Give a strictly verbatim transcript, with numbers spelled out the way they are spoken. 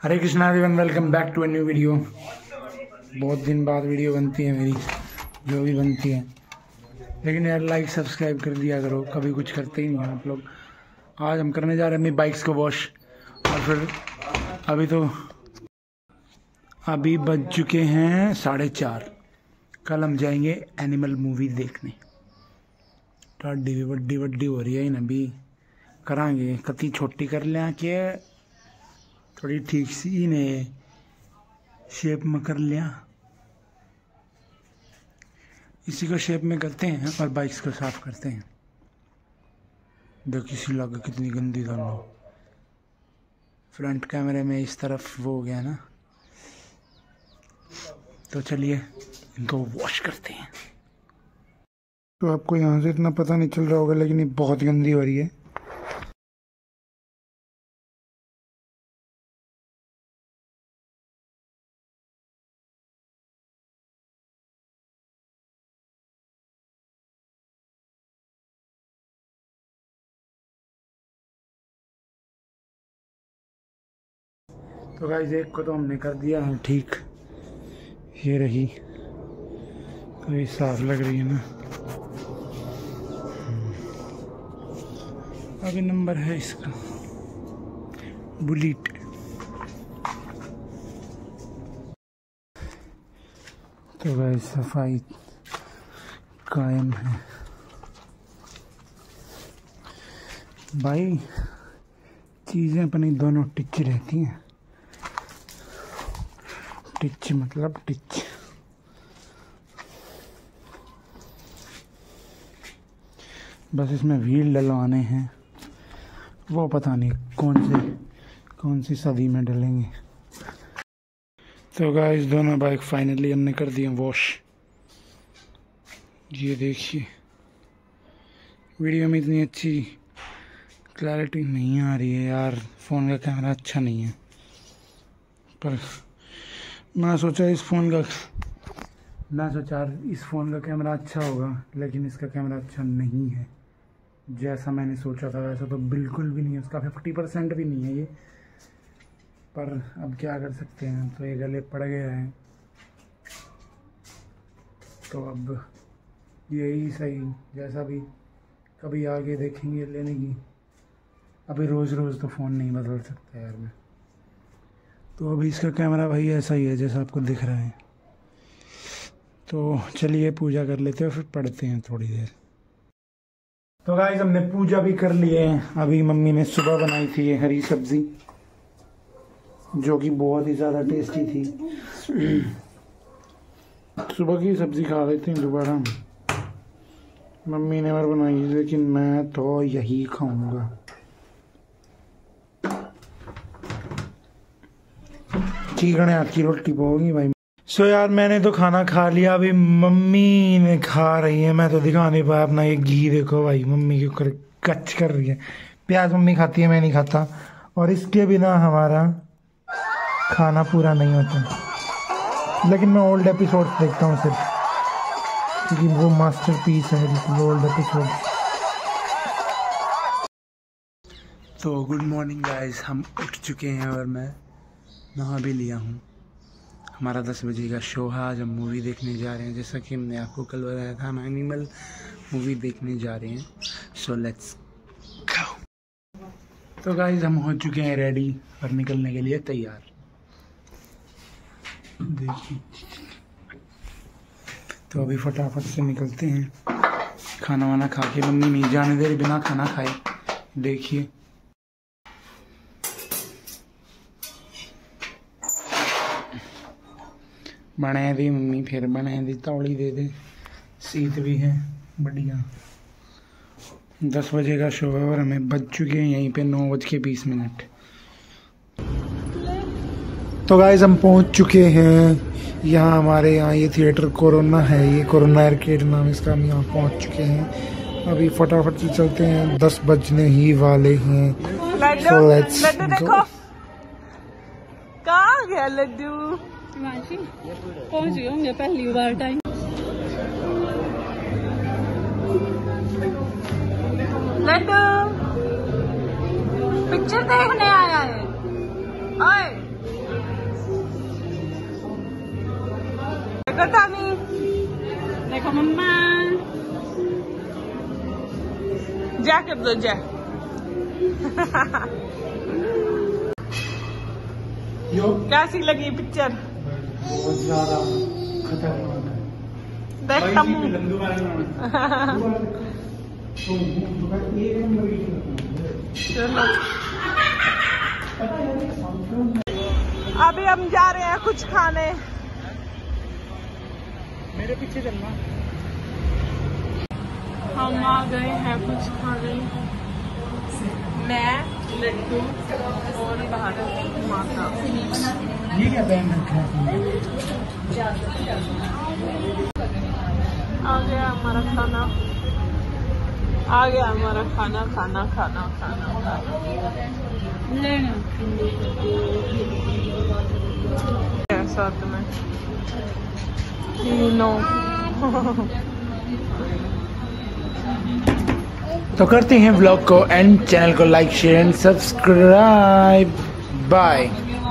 Hare Krishna everyone, welcome back to a new video. बहुत दिन बाद वीडियो बनती है मेरी, जो भी बनती है, लेकिन यार लाइक सब्सक्राइब कर दिया करो, कभी कुछ करते ही नहीं आप लोग। आज हम करने जा रहे हैं अपनी बाइक्स को वॉश, और फिर अभी तो अभी बज चुके हैं साढ़े चार। कल हम जाएंगे एनिमल मूवी देखने। टाडी वड्डी वड्डी हो रही है इन अभी करांगे, कति छोटी कर लिया कि थोड़ी ठीक सी ने शेप में कर लिया। इसी को शेप में करते हैं और बाइक्स को साफ करते हैं। देखो किसी लगा कितनी गंदी दोनों। फ्रंट कैमरे में इस तरफ वो हो गया ना, तो चलिए इनको वॉश करते हैं। तो आपको यहाँ से इतना पता नहीं चल रहा होगा, लेकिन ये बहुत गंदी हो रही है। तो गाइस एक को तो हमने कर दिया है ठीक, ये रही, तो ये साफ लग रही है ना। अभी नंबर है इसका बुलेट। तो गाइस सफाई कायम है भाई, चीज़ें अपनी दोनों टिच रहती हैं। टिच मतलब टिच। बस इसमें व्हील डलवाने हैं, वो पता नहीं कौन से कौन सी सदी में डलेंगे। तो गाइस दोनों बाइक फाइनली हमने कर दिए वॉश। ये देखिए, वीडियो में इतनी अच्छी क्लैरिटी नहीं आ रही है यार, फ़ोन का कैमरा अच्छा नहीं है, पर मैं सोचा इस फ़ोन का मैं सोचा इस फ़ोन का कैमरा अच्छा होगा, लेकिन इसका कैमरा अच्छा नहीं है। जैसा मैंने सोचा था वैसा तो बिल्कुल भी नहीं है, उसका फिफ्टी परसेंट भी नहीं है ये। पर अब क्या कर सकते हैं, तो ये गले पड़ गया है, तो अब यही सही, जैसा भी कभी आगे देखेंगे लेने की। अभी रोज़ रोज़ तो फ़ोन नहीं बदल सकता यार मैं, तो अभी इसका कैमरा भाई ऐसा ही है जैसा आपको दिख रहा है। तो चलिए पूजा कर लेते हैं, फिर पढ़ते हैं थोड़ी देर। तो गाइस हमने पूजा भी कर ली है। अभी मम्मी ने सुबह बनाई थी ये हरी सब्जी, जो कि बहुत ही ज़्यादा टेस्टी थी। सुबह की सब्जी खा लेते हैं दोबारा, मम्मी ने और बनाई, लेकिन मैं तो यही खाऊंगा। चिकने हाथ की रोटी पाओगी भाई। सो यार मैंने तो खाना खा लिया, अभी मम्मी ने खा रही है। मैं तो दिखा नहीं पाया अपना ये घी, देखो भाई मम्मी के ऊपर कच कर रही है। प्याज मम्मी खाती है, मैं नहीं खाता, और इसके बिना हमारा खाना पूरा नहीं होता। लेकिन मैं ओल्ड एपिसोड्स देखता हूँ सिर्फ, क्योंकि वो मास्टरपीस है बिल्कुल ओल्ड एपिसोड। तो गुड मॉर्निंग गाइस, हम उठ चुके हैं और मैं नहा भी लिया हूँ। हमारा दस बजे का शो है, आज हम मूवी देखने जा रहे हैं। जैसा कि हमने आपको कल बताया था, हम एनिमल मूवी देखने जा रहे हैं। So let's go. तो गाइस हम हो चुके हैं रेडी और निकलने के लिए तैयार। देखिए, तो अभी फटाफट से निकलते हैं। खाना वाना खा के, मम्मी नहीं जाने दे रही बिना खाना खाए। देखिए बनाए दी मम्मी, फिर बनाए दी तौली दे दे, सीत भी है बढ़िया। दस बजे का शो है और हमें बज चुके हैं यहीं पे नौ बज के बीस मिनट। तो गाइस हम पहुंच चुके हैं यहाँ, हमारे यहाँ ये थिएटर कोरोना है, ये कोरोना आर्केड नाम इसका। हम यहाँ पहुंच चुके हैं, अभी फटाफट से चलते हैं, दस बजने ही वाले हैं। So let's go। कहाँ गया लड्डू? पहुंच गए होंगे पहली बार टाइम। लड्डू पिक्चर देखने आया है। ओए पता नहीं। देखो मम्मा जा कर दो जा। कैसी लगी पिक्चर? बहुत ज्यादा खतरनाक है। देखता हूँ। चलो अभी हम जा रहे हैं कुछ खाने। मेरे पीछे चलना। हम आ गए हैं कुछ खाने। मैं लड्डू और भारत माता। ये क्या पहन रखा है? आ गया हमारा खाना। आ गया हमारा खाना खाना खाना खाना खाना लेना साथ में नो। तो करते हैं व्लॉग को एंड। चैनल को like share and subscribe. Bye.